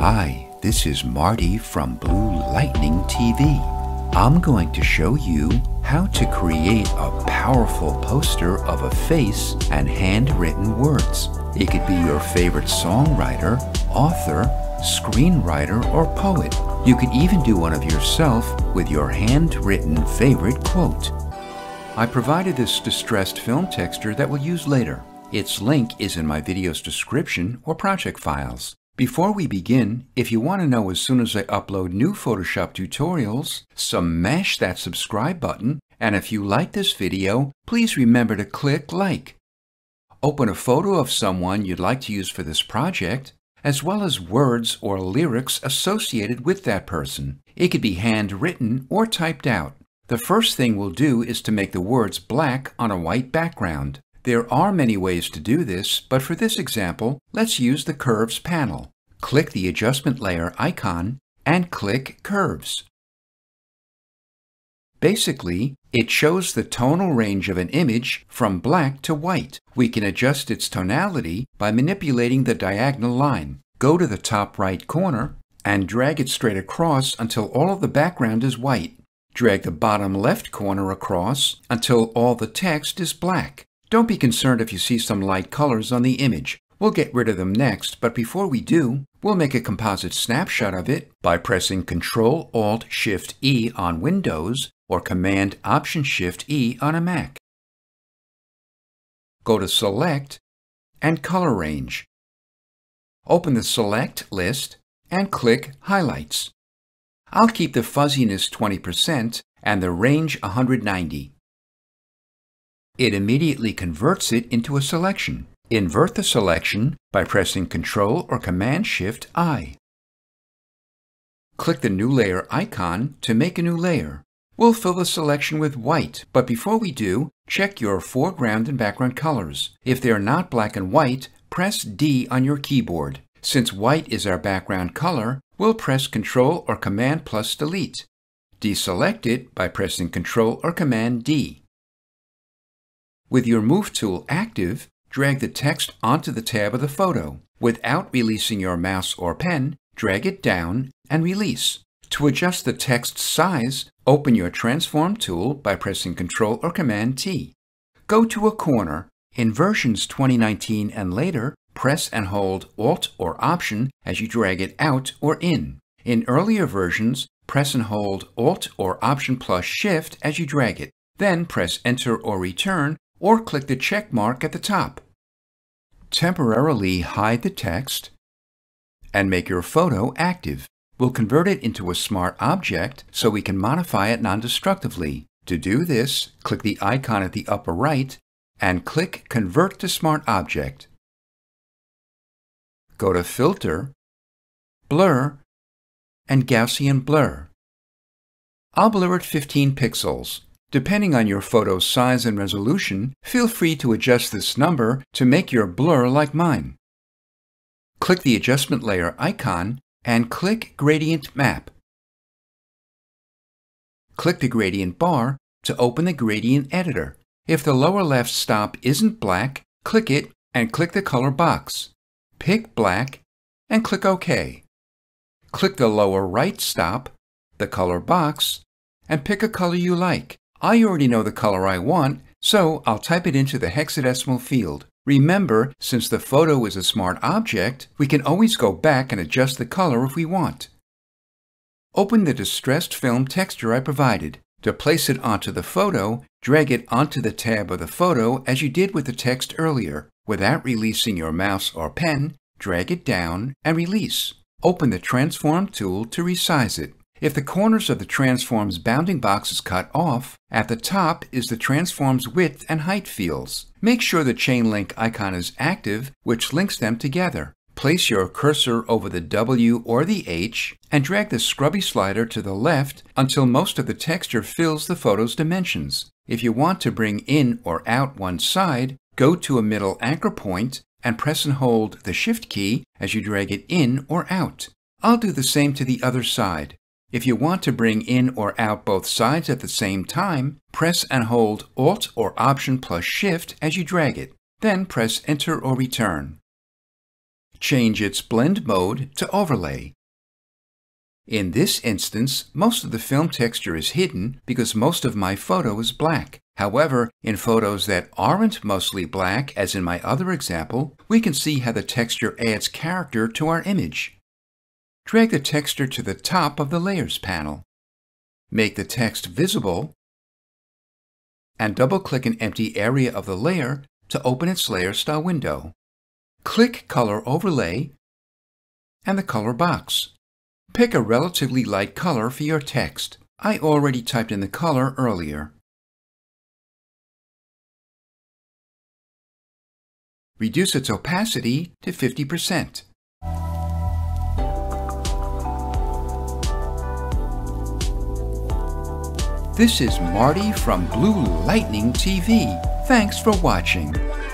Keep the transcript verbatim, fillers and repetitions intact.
Hi, this is Marty from Blue Lightning T V. I'm going to show you how to create a powerful poster of a face and handwritten words. It could be your favorite songwriter, author, screenwriter, or poet. You could even do one of yourself with your handwritten favorite quote. I provided this distressed film texture that we'll use later. Its link is in my video's description or project files. Before we begin, if you want to know as soon as I upload new Photoshop tutorials, smash that subscribe button, and if you like this video, please remember to click like. Open a photo of someone you'd like to use for this project, as well as words or lyrics associated with that person. It could be handwritten or typed out. The first thing we'll do is to make the words black on a white background. There are many ways to do this, but for this example, let's use the Curves panel. Click the Adjustment Layer icon and click Curves. Basically, it shows the tonal range of an image from black to white. We can adjust its tonality by manipulating the diagonal line. Go to the top right corner and drag it straight across until all of the background is white. Drag the bottom left corner across until all the text is black. Don't be concerned if you see some light colors on the image. We'll get rid of them next, but before we do, we'll make a composite snapshot of it by pressing control alt shift E on Windows or command option shift E on a Mac. Go to Select and Color Range. Open the Select list and click Highlights. I'll keep the fuzziness twenty percent and the range one hundred ninety. It immediately converts it into a selection. Invert the selection by pressing control or command shift I. Click the New Layer icon to make a new layer. We'll fill the selection with white, but before we do, check your foreground and background colors. If they are not black and white, press D on your keyboard. Since white is our background color, we'll press Control or Command plus Delete. Deselect it by pressing Control or Command D. With your Move tool active, drag the text onto the tab of the photo. Without releasing your mouse or pen, drag it down and release. To adjust the text size, open your Transform tool by pressing Control or Command T. Go to a corner. In versions twenty nineteen and later, press and hold Alt or Option as you drag it out or in. In earlier versions, press and hold Alt or Option plus Shift as you drag it. Then press Enter or Return, or click the check mark at the top. Temporarily hide the text and make your photo active. We'll convert it into a smart object so we can modify it non-destructively. To do this, click the icon at the upper right and click Convert to Smart Object. Go to Filter, Blur, and Gaussian Blur. I'll blur it fifteen pixels. Depending on your photo's size and resolution, feel free to adjust this number to make your blur like mine. Click the Adjustment Layer icon and click Gradient Map. Click the gradient bar to open the gradient editor. If the lower left stop isn't black, click it and click the color box. Pick black and click OK. Click the lower right stop, the color box, and pick a color you like. I already know the color I want, so I'll type it into the hexadecimal field. Remember, since the photo is a smart object, we can always go back and adjust the color if we want. Open the distressed film texture I provided. To place it onto the photo, drag it onto the tab of the photo as you did with the text earlier. Without releasing your mouse or pen, drag it down and release. Open the Transform tool to resize it. If the corners of the transform's bounding box is cut off, at the top is the transform's width and height fields. Make sure the chain link icon is active, which links them together. Place your cursor over the W or the H and drag the scrubby slider to the left until most of the texture fills the photo's dimensions. If you want to bring in or out one side, go to a middle anchor point and press and hold the Shift key as you drag it in or out. I'll do the same to the other side. If you want to bring in or out both sides at the same time, press and hold Alt or Option plus Shift as you drag it. Then press Enter or Return. change its blend mode to overlay. In this instance, most of the film texture is hidden because most of my photo is black. However, in photos that aren't mostly black, as in my other example, we can see how the texture adds character to our image. Drag the texture to the top of the Layers panel. Make the text visible, and double-click an empty area of the layer to open its Layer Style window. Click Color Overlay and the color box. Pick a relatively light color for your text. I already typed in the color earlier. Reduce its opacity to fifty percent. This is Marty from Blue Lightning T V. Thanks for watching.